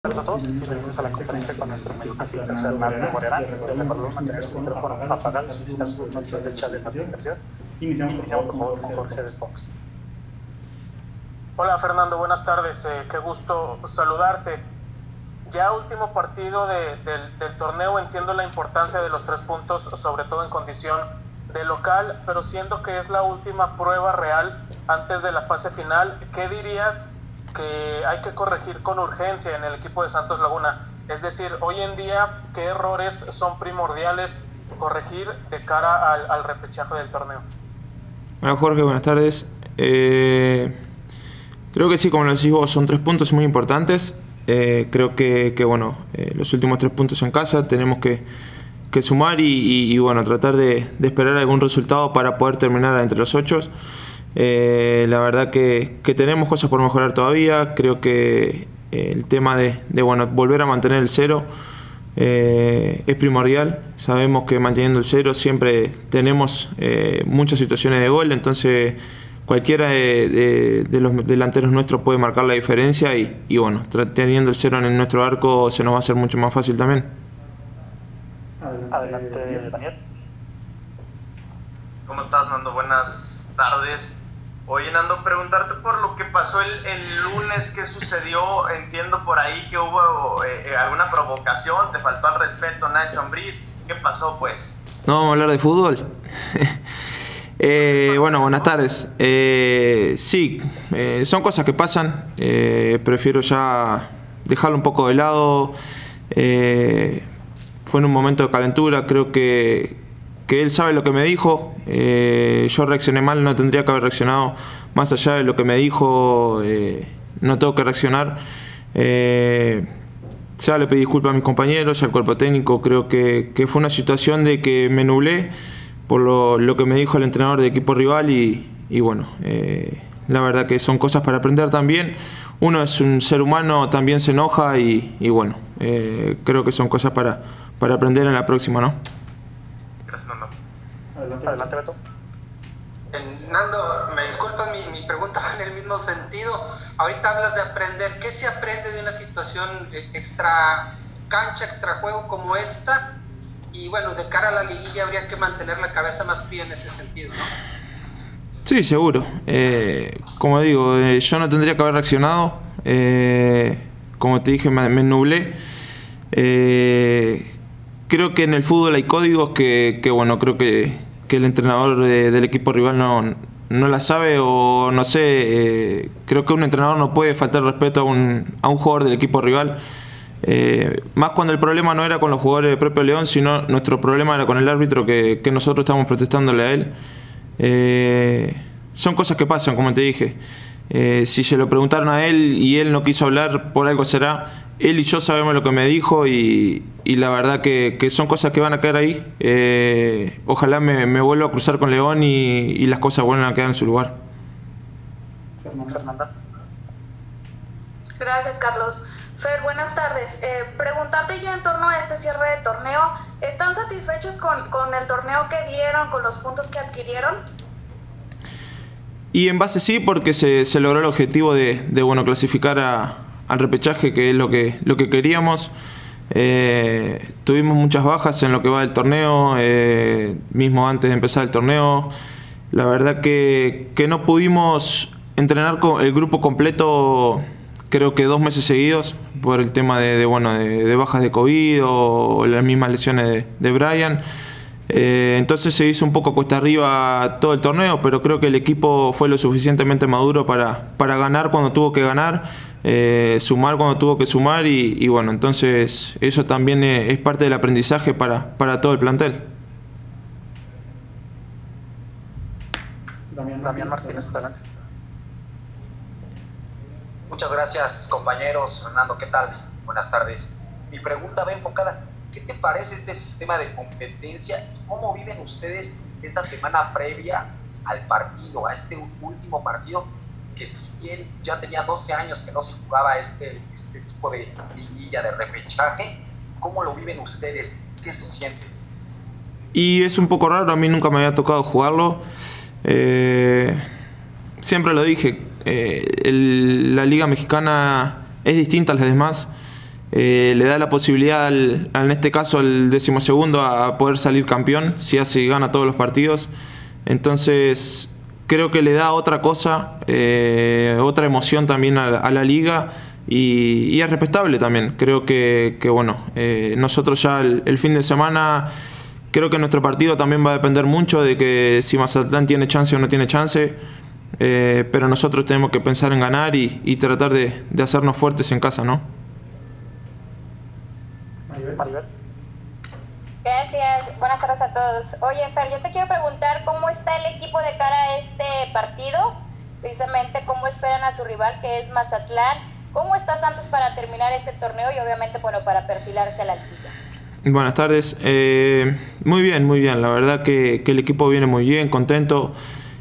Hola a todos, bienvenidos a la conferencia con nuestro médico fiscal Fernando Guarera. Les recordamos mantener su micrófono apagado y solicitar sus notas de chat de la aplicación. Iniciamos por favor con Jorge de Fox. Hola Fernando, buenas tardes, qué gusto saludarte. Ya último partido del torneo, entiendo la importancia de los 3 puntos, sobre todo en condición de local, pero siendo que es la última prueba real antes de la fase final, ¿qué dirías que hay que corregir con urgencia en el equipo de Santos Laguna? Es decir, hoy en día, ¿qué errores son primordiales corregir de cara al repechaje del torneo? Hola Jorge, buenas tardes. Creo que sí, como lo decís vos, son 3 puntos muy importantes. Creo que los últimos 3 puntos en casa tenemos que sumar y bueno, tratar de esperar algún resultado para poder terminar entre los 8. La verdad que tenemos cosas por mejorar todavía. Creo que el tema de volver a mantener el 0 es primordial. Sabemos que manteniendo el 0 siempre tenemos muchas situaciones de gol, entonces cualquiera de los delanteros nuestros puede marcar la diferencia y bueno, teniendo el 0 en nuestro arco se nos va a hacer mucho más fácil también. Adelante, Daniel. ¿Cómo estás, Nando? Buenas tardes. Oye, Nando, preguntarte por lo que pasó el lunes, ¿qué sucedió? Entiendo por ahí que hubo alguna provocación, te faltó al respeto Nacho Ambriz. ¿Qué pasó, pues? No, vamos a hablar de fútbol. Bueno, buenas tardes. Sí, son cosas que pasan. Prefiero ya dejarlo un poco de lado. Fue en un momento de calentura, creo que él sabe lo que me dijo. Yo reaccioné mal, no tendría que haber reaccionado. Más allá de lo que me dijo, no tengo que reaccionar. Ya le pedí disculpas a mis compañeros y al cuerpo técnico. Creo que fue una situación de que me nublé por lo que me dijo el entrenador de equipo rival y bueno, la verdad que son cosas para aprender también. Uno es un ser humano, también se enoja y bueno, creo que son cosas para aprender en la próxima, ¿no? Adelante, Beto. Nando, me disculpas, mi pregunta va en el mismo sentido. Ahorita hablas de aprender. ¿Qué se aprende de una situación extra cancha, extra juego como esta? Y bueno, de cara a la liguilla habría que mantener la cabeza más fría en ese sentido, ¿no? Sí, seguro. Como digo, yo no tendría que haber reaccionado. Como te dije, me nublé. Creo que en el fútbol hay códigos que bueno, creo que el entrenador del equipo rival no la sabe o no sé. Creo que un entrenador no puede faltar respeto a un jugador del equipo rival. Más cuando el problema no era con los jugadores de propio León, sino nuestro problema era con el árbitro que nosotros estamos protestándole a él. Son cosas que pasan, como te dije. Si se lo preguntaron a él y él no quiso hablar, por algo será. Él y yo sabemos lo que me dijo y la verdad que son cosas que van a quedar ahí. Ojalá me vuelva a cruzar con León y las cosas vuelvan a quedar en su lugar. Fernanda. Gracias, Carlos. Fer, buenas tardes. Preguntarte ya en torno a este cierre de torneo, ¿están satisfechos con el torneo que dieron, con los puntos que adquirieron? Y en base sí, porque se logró el objetivo de clasificar al repechaje, que es lo que queríamos. Tuvimos muchas bajas en lo que va del torneo, mismo antes de empezar el torneo. La verdad que no pudimos entrenar con el grupo completo, creo que 2 meses seguidos, por el tema de bajas de COVID o las mismas lesiones de Brian. Entonces se hizo un poco cuesta arriba todo el torneo, pero creo que el equipo fue lo suficientemente maduro para ganar cuando tuvo que ganar, sumar cuando tuvo que sumar y bueno, entonces eso también es parte del aprendizaje para todo el plantel. Damián Martínez, adelante. Muchas gracias, compañeros. Fernando, ¿qué tal? Buenas tardes. Mi pregunta va enfocada. ¿Qué te parece este sistema de competencia y cómo viven ustedes esta semana previa al partido, a este último partido, que si bien ya tenía 12 años que no se jugaba este tipo de liguilla, de repechaje, ¿cómo lo viven ustedes? ¿Qué se siente? Y es un poco raro, a mí nunca me había tocado jugarlo. Siempre lo dije, la Liga Mexicana es distinta a las demás. le da la posibilidad, en este caso al 12º, a poder salir campeón si gana todos los partidos. Entonces creo que le da otra cosa, otra emoción también a la liga, y es respetable también. Creo que bueno, nosotros ya el fin de semana, creo que nuestro partido también va a depender mucho de que si Mazatlán tiene chance o no tiene chance, pero nosotros tenemos que pensar en ganar y tratar de hacernos fuertes en casa, ¿no? Maribel. Gracias, buenas tardes a todos. Oye, Fer, yo te quiero preguntar cómo está el equipo de cara a este partido, precisamente cómo esperan a su rival, que es Mazatlán. ¿Cómo está Santos para terminar este torneo y obviamente, bueno, para perfilarse a la liga? Buenas tardes. Muy bien, muy bien. La verdad que el equipo viene muy bien, contento.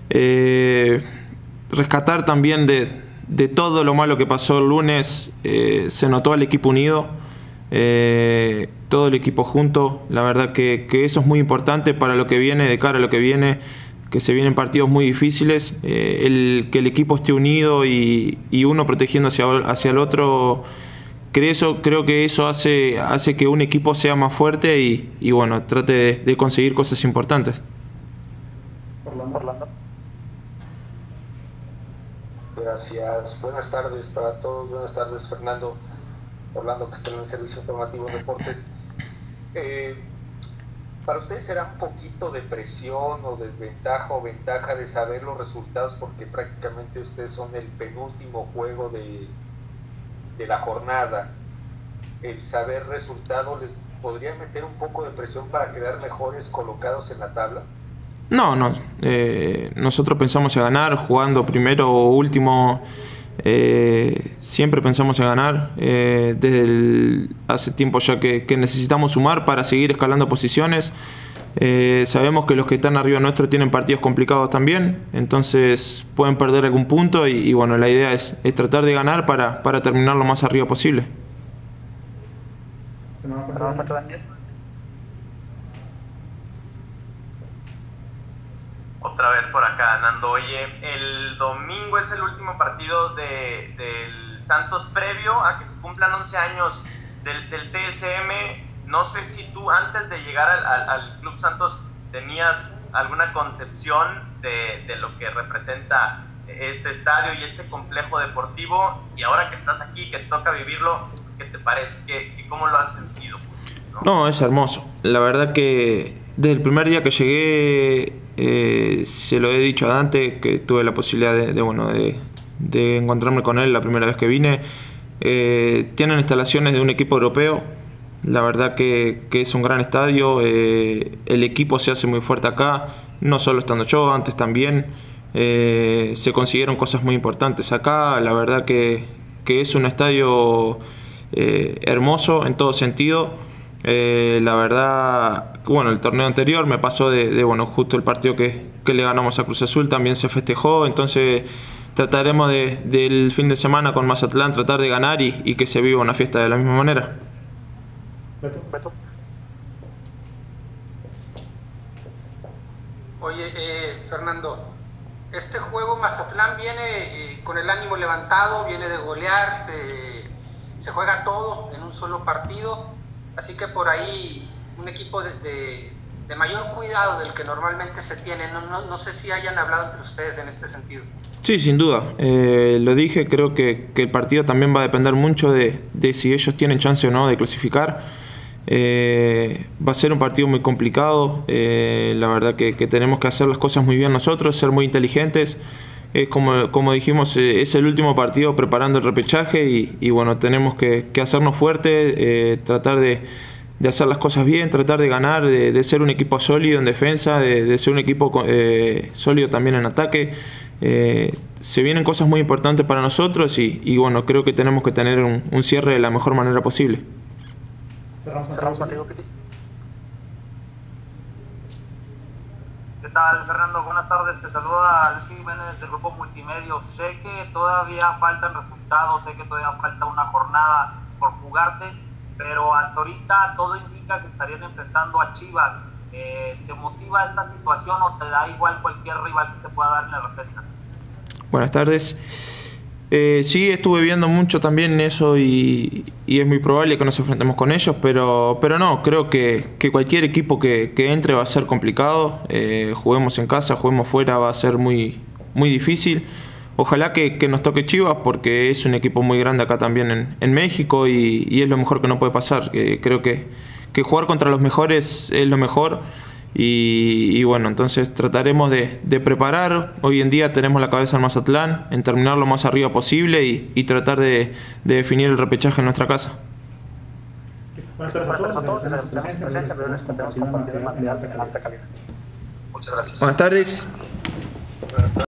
Rescatar también de todo lo malo que pasó el lunes, se notó al equipo unido. Todo el equipo junto. La verdad que eso es muy importante para lo que viene, de cara a lo que viene, que se vienen partidos muy difíciles. Que el equipo esté unido y uno protegiendo hacia el otro, creo que eso hace que un equipo sea más fuerte y bueno, trate de conseguir cosas importantes. Orlando. Gracias, buenas tardes para todos. Buenas tardes, Fernando. Orlando, que está en el Servicio Informativo de Deportes. ¿Para ustedes será un poquito de presión o desventaja o ventaja de saber los resultados, porque prácticamente ustedes son el penúltimo juego de la jornada? ¿El saber resultados les podría meter un poco de presión para quedar mejores colocados en la tabla? No. Nosotros pensamos en ganar, jugando primero o último. Siempre pensamos en ganar. Hace tiempo ya que necesitamos sumar para seguir escalando posiciones. Sabemos que los que están arriba nuestro tienen partidos complicados también, entonces pueden perder algún punto y bueno, la idea es tratar de ganar para terminar lo más arriba posible. Otra vez por acá, Nando. Oye, el domingo es el último partido del Santos previo a que se cumplan 11 años del TSM. No sé si tú antes de llegar al Club Santos tenías alguna concepción de lo que representa este estadio y este complejo deportivo, y ahora que estás aquí, que te toca vivirlo, ¿qué te parece? ¿Cómo lo has sentido? No, es hermoso. La verdad que desde el primer día que llegué, se lo he dicho a Dante, que tuve la posibilidad de encontrarme con él la primera vez que vine. Tienen instalaciones de un equipo europeo. La verdad que es un gran estadio. El equipo se hace muy fuerte acá, no solo estando yo, antes también. Se consiguieron cosas muy importantes acá. La verdad que es un estadio hermoso en todo sentido. La verdad, bueno, el torneo anterior me pasó justo el partido que le ganamos a Cruz Azul también se festejó. Entonces trataremos del fin de semana con Mazatlán tratar de ganar y que se viva una fiesta de la misma manera. Beto. Oye, Fernando, este juego Mazatlán viene con el ánimo levantado, viene de golear, se juega todo en un solo partido, así que por ahí un equipo de mayor cuidado del que normalmente se tiene. No sé si hayan hablado entre ustedes en este sentido. Sí, sin duda. Lo dije, creo que el partido también va a depender mucho de si ellos tienen chance o no de clasificar. Va a ser un partido muy complicado. La verdad que tenemos que hacer las cosas muy bien nosotros, ser muy inteligentes. Como dijimos, es el último partido preparando el repechaje y bueno, tenemos que hacernos fuertes, tratar de hacer las cosas bien, tratar de ganar, de ser un equipo sólido en defensa, de ser un equipo sólido también en ataque. Se vienen cosas muy importantes para nosotros y bueno, creo que tenemos que tener un cierre de la mejor manera posible. Cerramos contigo, Piti. ¿Qué tal, Fernando? Buenas tardes, te saluda Luis Jiménez del Grupo Multimedios. Sé que todavía faltan resultados, sé que todavía falta una jornada por jugarse, pero hasta ahorita todo indica que estarían enfrentando a Chivas. ¿Te motiva esta situación o te da igual cualquier rival que se pueda dar en la repesca? Buenas tardes. Sí, estuve viendo mucho también eso y es muy probable que nos enfrentemos con ellos, pero no, creo que cualquier equipo que entre va a ser complicado. Juguemos en casa, juguemos fuera, va a ser muy, muy difícil. Ojalá que nos toque Chivas, porque es un equipo muy grande acá también en México y es lo mejor que no puede pasar. Creo que jugar contra los mejores es lo mejor. Y bueno, entonces trataremos de preparar. Hoy en día tenemos la cabeza en Mazatlán, en terminar lo más arriba posible y tratar de definir el repechaje en nuestra casa. Buenas tardes a todos. Muchas gracias. Buenas tardes.